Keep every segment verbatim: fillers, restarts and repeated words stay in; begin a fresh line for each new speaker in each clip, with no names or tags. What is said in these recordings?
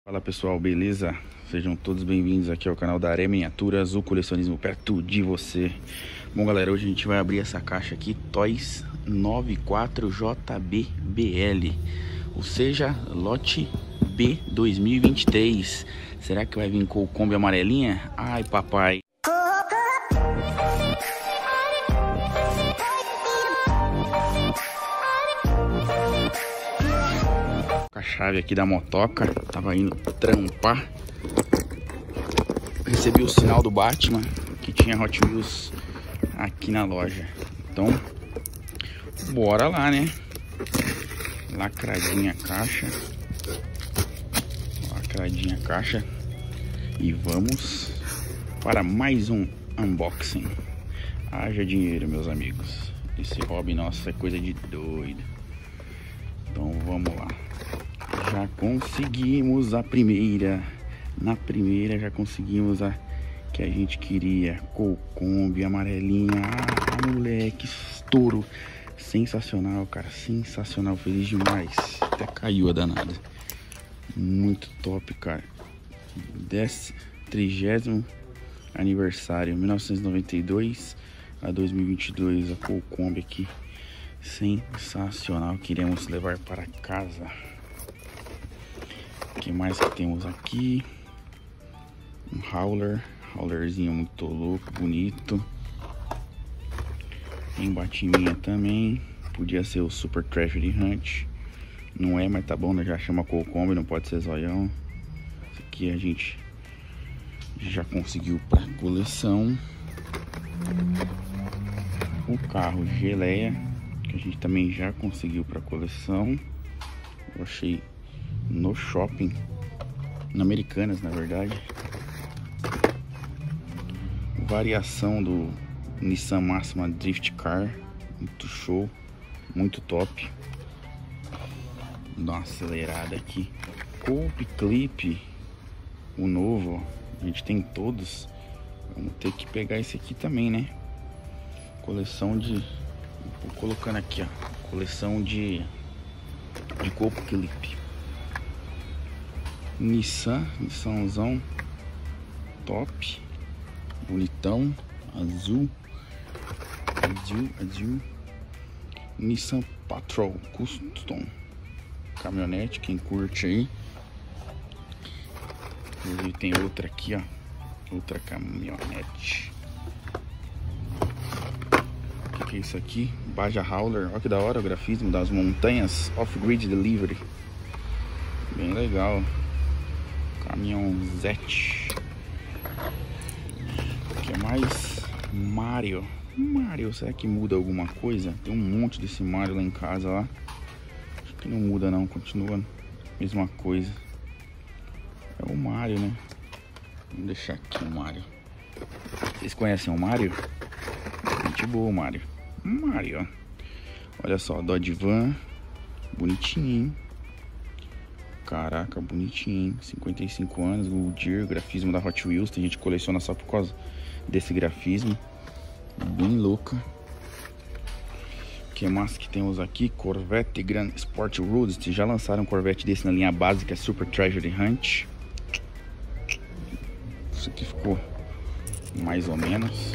Fala pessoal, beleza? Sejam todos bem-vindos aqui ao canal da Aré Miniaturas, o colecionismo perto de você. Bom galera, hoje a gente vai abrir essa caixa aqui, Toys noventa e quatro J B B L, ou seja, lote B dois mil e vinte e três. Será que vai vir com o Kombi amarelinha? Ai papai! Com a chave aqui da motoca, tava indo trampar, recebi o sinal do Batman que tinha Hot Wheels aqui na loja. Então bora lá, né? Lacradinha a caixa, lacradinha a caixa, e vamos para mais um unboxing. Haja dinheiro, meus amigos, esse hobby nosso é coisa de doido. Então vamos lá. Já conseguimos a primeira. Na primeira já conseguimos a que a gente queria. Com o Kombi amarelinha. Ah, moleque, estouro. Sensacional, cara. Sensacional. Feliz demais. Até caiu a danada. Muito top, cara. trigésimo aniversário. mil novecentos e noventa e dois a dois mil e vinte e dois. A com o Kombi aqui. Sensacional. Queremos levar para casa. O que mais que temos aqui? Um hauler, haulerzinho muito louco, bonito. Tem batiminha também. Podia ser o Super Treasury Hunt. Não é, mas tá bom, né? Já chama com o Kombi, não pode ser zoião. Esse aqui a gente já conseguiu para coleção. O carro Geleia, que a gente também já conseguiu para coleção. Eu achei no shopping, na Americanas, na verdade. Variação do Nissan Máxima Drift Car, muito show, muito top. Dá uma acelerada aqui. Cope Clip, o novo, a gente tem todos. Vamos ter que pegar esse aqui também, né? Coleção de, vou colocando aqui, ó, coleção de de Cope Clip. Nissan, Nissanzão top, bonitão, azul, azul, azul. Nissan Patrol Custom, caminhonete, quem curte aí. Inclusive tem outra aqui, ó, outra caminhonete. O que, que é isso aqui? Baja Hauler, olha que da hora o grafismo das montanhas, Off-Grid Delivery, bem legal. Caminhãozete. O que mais? Mario. Mario, será que muda alguma coisa? Tem um monte desse Mario lá em casa lá. Acho que não muda não, continua a mesma coisa. É o Mario, né? Vamos deixar aqui o Mario. Vocês conhecem o Mario? Gente boa o Mario. Mario, ó. Olha só, Dodge Van. Bonitinho. Caraca, bonitinho, cinquenta e cinco anos, Goodyear, grafismo da Hot Wheels. Tem gente que coleciona só por causa desse grafismo. Bem louca. O que mais que temos aqui? Corvette Grand Sport Roadster. Já lançaram um Corvette desse na linha básica, Super Treasury Hunt. Isso aqui ficou mais ou menos.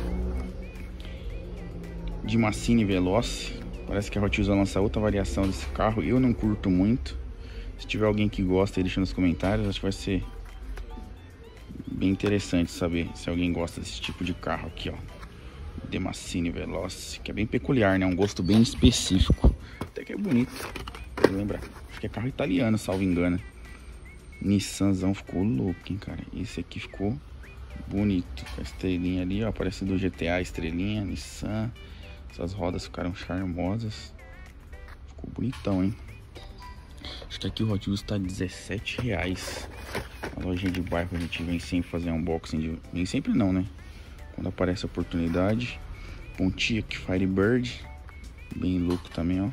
De Massini Veloce. Parece que a Hot Wheels vai lançar outra variação desse carro. Eu não curto muito. Se tiver alguém que gosta aí, deixa nos comentários. Acho que vai ser bem interessante saber se alguém gosta desse tipo de carro aqui, ó. De Massini Veloce, que é bem peculiar, né? Um gosto bem específico. Até que é bonito. Lembra? Acho que é carro italiano, salvo engano. Nissanzão ficou louco, hein, cara? Esse aqui ficou bonito. Com a estrelinha ali, ó. Parece do G T A, estrelinha, Nissan. Essas rodas ficaram charmosas. Ficou bonitão, hein? Acho que aqui o Hot Wheels tá dezessete reais. A lojinha de bairro a gente vem sempre fazer unboxing de... Nem sempre não, né? Quando aparece a oportunidade. Pontiac Firebird. Bem louco também, ó.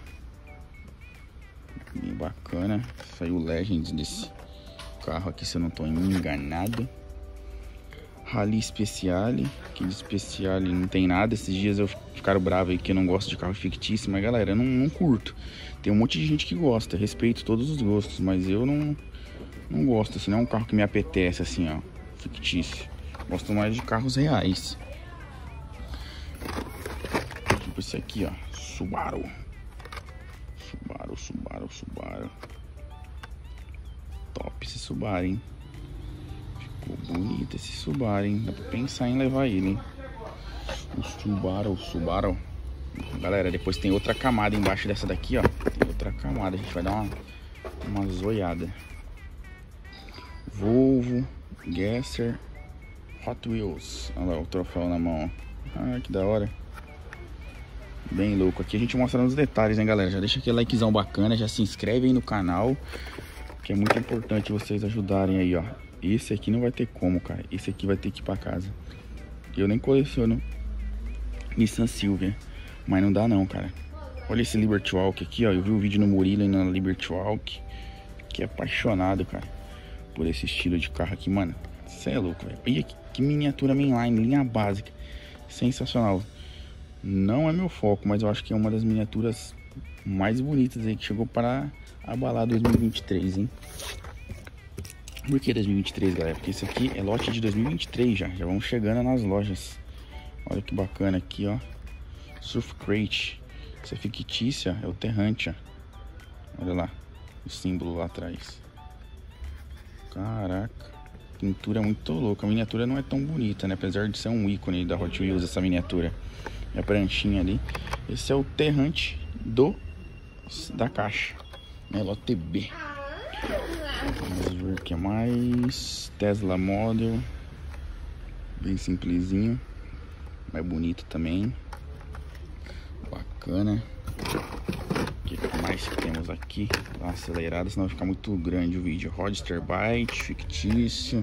Bem bacana. Saiu o Legends desse carro aqui, se eu não tô enganado. Rally Speciale. Que de Speciale não tem nada. Esses dias eu ficaram bravos aí que eu não gosto de carro fictício. Mas galera, eu não, não curto. Tem um monte de gente que gosta. Respeito todos os gostos. Mas eu não, não gosto, assim, não é um carro que me apetece, assim, ó, fictício. Gosto mais de carros reais. Tipo esse aqui, ó, Subaru. Subaru, Subaru, Subaru. Top esse Subaru, hein? Ficou bonito esse Subaru, hein? Dá pra pensar em levar ele, hein? O Subaru, o Subaru. Galera, depois tem outra camada embaixo dessa daqui, ó. Tem outra camada, a gente vai dar uma, uma zoiada. Volvo, Gasser, Hot Wheels. Olha lá o troféu na mão, ó. Ah, que da hora. Bem louco. Aqui a gente mostrando os detalhes, né, galera? Já deixa aquele likezão bacana, já se inscreve aí no canal, que é muito importante vocês ajudarem aí, ó. Esse aqui não vai ter como, cara. Esse aqui vai ter que ir pra casa. Eu nem coleciono Nissan Silvia, mas não dá não, cara. Olha esse Liberty Walk aqui, ó. Eu vi o vídeo no Murilo e na Liberty Walk. Que é apaixonado, cara, por esse estilo de carro aqui, mano. Cê é louco, velho. Olha que, que miniatura mainline, linha básica. Sensacional. Não é meu foco, mas eu acho que é uma das miniaturas mais bonitas aí que chegou para abalar dois mil e vinte e três, hein? Por que dois mil e vinte e três, galera? Porque esse aqui é lote de dois mil e vinte e três já. Já vamos chegando nas lojas. Olha que bacana aqui, ó. Surf Crate. Essa fictícia é o Terrante, ó. Olha lá o símbolo lá atrás. Caraca, pintura muito louca. A miniatura não é tão bonita, né? Apesar de ser um ícone da Hot Wheels, essa miniatura. E a pranchinha ali. Esse é o Terrante do da caixa, né? Lote B. Vamos ver o que mais. Tesla Model. Bem simplesinho, mas bonito também. Bacana. O que mais que temos aqui? Dá uma acelerada, senão vai ficar muito grande o vídeo. Roadster Byte, fictício.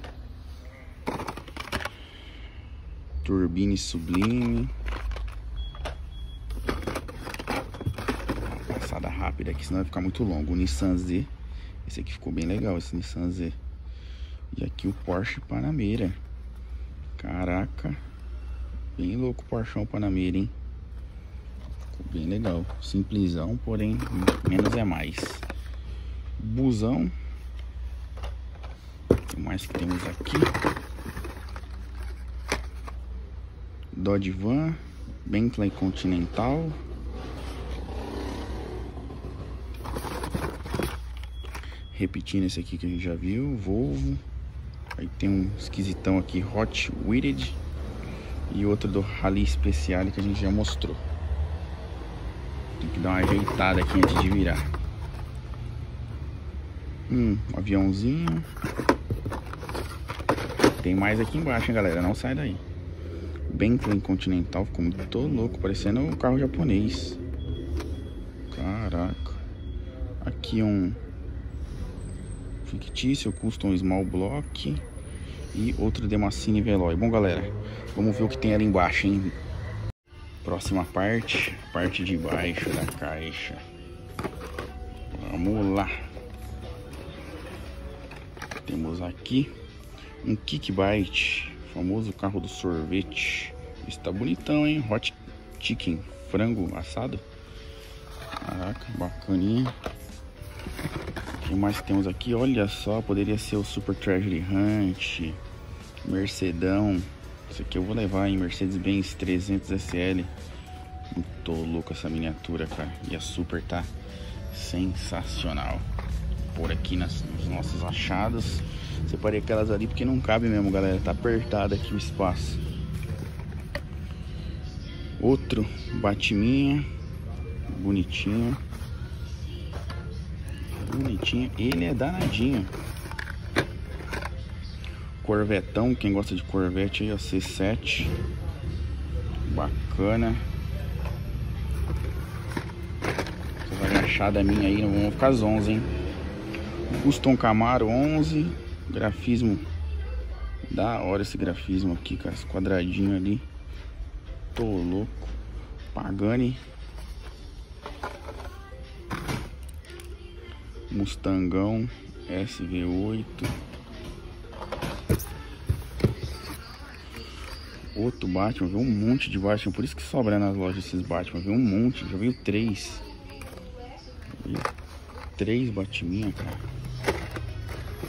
Turbine Sublime. Uma passada rápida aqui, senão vai ficar muito longo. O Nissan Z. Esse aqui ficou bem legal, esse Nissan Z. E aqui o Porsche Panamera. Caraca. Bem louco o Porschão Panamera, hein? Ficou bem legal. Simplesão, porém menos é mais. Busão. O que mais que temos aqui? Dodge Van. Bentley Continental. Repetindo esse aqui que a gente já viu. Volvo. Aí tem um esquisitão aqui, Hot Wheeled. E outro do Rally Speciale que a gente já mostrou. Tem que dar uma ajeitada aqui antes de virar. Hum, um aviãozinho. Tem mais aqui embaixo, hein, galera? Não sai daí. Bentley Continental, ficou muito louco, parecendo um carro japonês. Caraca. Aqui um fictício, Custom Small Block. E outro Demassini Veloy. Bom, galera, vamos ver o que tem ali embaixo, hein? Próxima parte, parte de baixo da caixa. Vamos lá. Temos aqui um Kickbite, famoso carro do sorvete. Está bonitão, hein? Hot Chicken, frango assado. Caraca, bacaninha. O que mais temos aqui? Olha só, poderia ser o Super Treasury Hunt, Mercedão. Isso aqui eu vou levar em Mercedes-Benz trezentos S L. Muito louco essa miniatura, cara. E a Super tá sensacional. Por aqui nas, nos nossos achados. Separei aquelas ali porque não cabe mesmo, galera. Tá apertado aqui o espaço. Outro Batiminha. Bonitinho. Bonitinho. Ele é danadinho. Corvetão, quem gosta de Corvette aí, ó, C sete. Bacana. Essa agachada minha aí, não vão ficar as onze, hein? Custom Camaro onze. Grafismo. Da hora esse grafismo aqui, cara. Esse quadradinho ali. Tô louco. Pagani. Mustangão S V oito. Outro Batman, viu um monte de Batman, por isso que sobra nas lojas esses Batman, viu um monte, já veio três. Veio três Batminha, cara.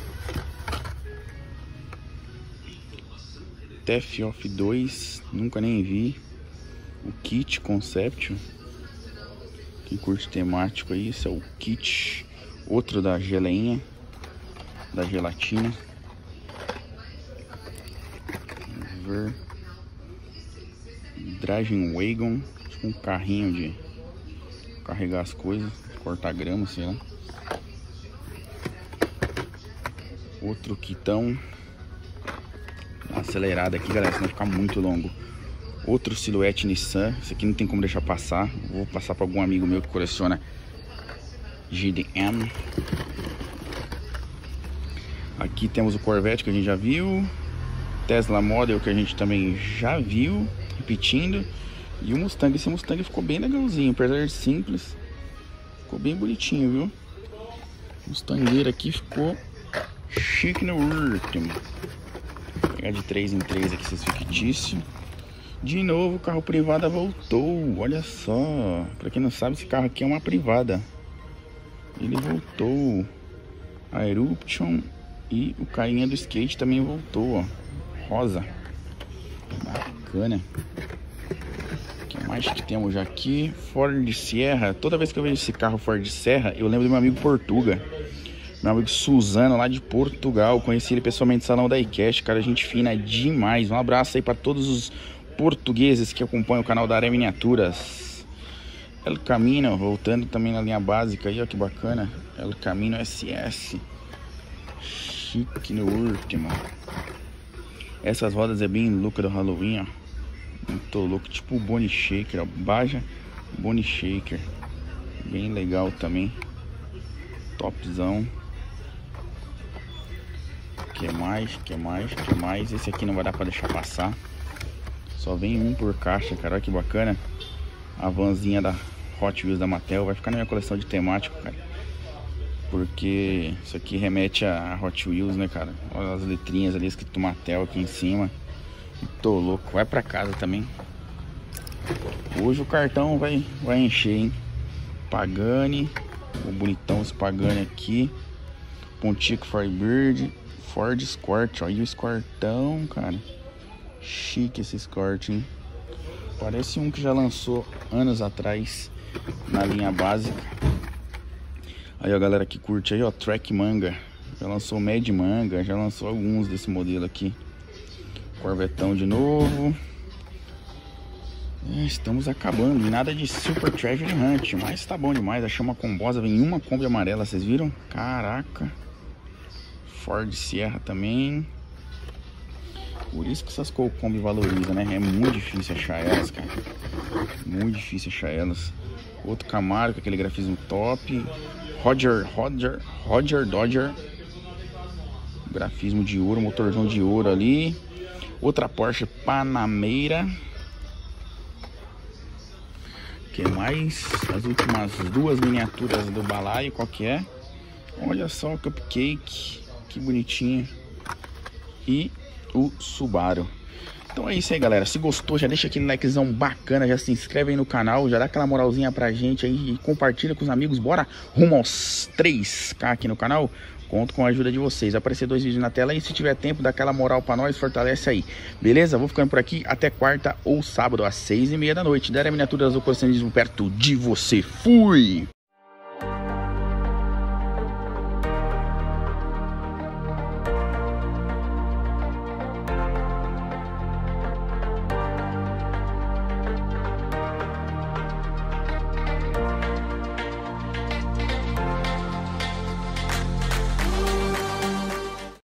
T F Off dois, nunca nem vi. O kit Concept. Quem curte temático aí, esse é o kit. Outro da geleinha, da gelatina. Vamos ver. Dragon Wagon, um carrinho de carregar as coisas, cortar grama, sei lá. Outro kitão. Acelerado aqui, galera, senão vai ficar muito longo. Outro silhuete Nissan. Esse aqui não tem como deixar passar. Vou passar para algum amigo meu que coleciona G D M. Aqui temos o Corvette que a gente já viu. Tesla Model que a gente também já viu. Repetindo. E o Mustang. Esse Mustang ficou bem legalzinho. Apesar de simples, ficou bem bonitinho, viu? O Mustangueiro aqui ficou chique no último. Vou pegar de três em três aqui esses fictícios. De novo, o carro privada voltou. Olha só. Pra quem não sabe, esse carro aqui é uma privada. Ele voltou. A Eruption e o carinha do skate também voltou, ó. Rosa. Bacana. O que mais que temos aqui? Ford Sierra. Toda vez que eu vejo esse carro Ford Sierra, eu lembro do meu amigo Portuga. Meu amigo Suzano, lá de Portugal. Conheci ele pessoalmente no salão da iCash. Cara, gente fina demais. Um abraço aí pra todos os portugueses que acompanham o canal da Área Miniaturas. El Camino, voltando também na linha básica aí, ó, que bacana. El Camino S S. Chique no último. Essas rodas é bem louca do Halloween, ó. Muito louco, tipo o Bone Shaker, ó. Baja Bone Shaker. Bem legal também. Topzão. Que mais, que mais, que mais. Esse aqui não vai dar pra deixar passar. Só vem um por caixa, cara. Olha que bacana. A vanzinha da Hot Wheels da Mattel. Vai ficar na minha coleção de temático, cara. Porque isso aqui remete a Hot Wheels, né, cara? Olha as letrinhas ali escrito Mattel aqui em cima. Tô louco. Vai pra casa também. Hoje o cartão vai, vai encher, hein? Pagani. O bonitão esse Pagani aqui. Pontiac Firebird. Ford Escort. Olha o Escortão, cara. Chique esse Escort, hein? Parece um que já lançou anos atrás na linha básica. Aí a galera que curte aí, ó, Track Manga. Já lançou Mad Manga, já lançou alguns desse modelo aqui. Corvetão de novo. É, estamos acabando. E nada de Super Treasure Hunt, mas tá bom demais. Achei uma combosa, vem uma Kombi amarela, vocês viram? Caraca. Ford Sierra também. Por isso que essas Kombi valorizam, né? É muito difícil achar elas, cara. Muito difícil achar elas. Outro Camaro com aquele grafismo top. Roger, Roger, Roger Dodger. Grafismo de ouro, motorzão de ouro ali. Outra Porsche Panamera. Que mais? As últimas duas miniaturas do balaio, qual que é? Olha só o Cupcake. Que bonitinho. E o Subaru. Então é isso aí, galera. Se gostou, já deixa aquele likezão bacana, já se inscreve aí no canal, já dá aquela moralzinha pra gente aí e compartilha com os amigos. Bora rumo aos três K aqui no canal. Conto com a ajuda de vocês. Vai aparecer dois vídeos na tela aí. Se tiver tempo, dá aquela moral pra nós, fortalece aí. Beleza? Vou ficando por aqui até quarta ou sábado às seis e meia da noite. Da Área Miniaturas do colecionismo perto de você. Fui!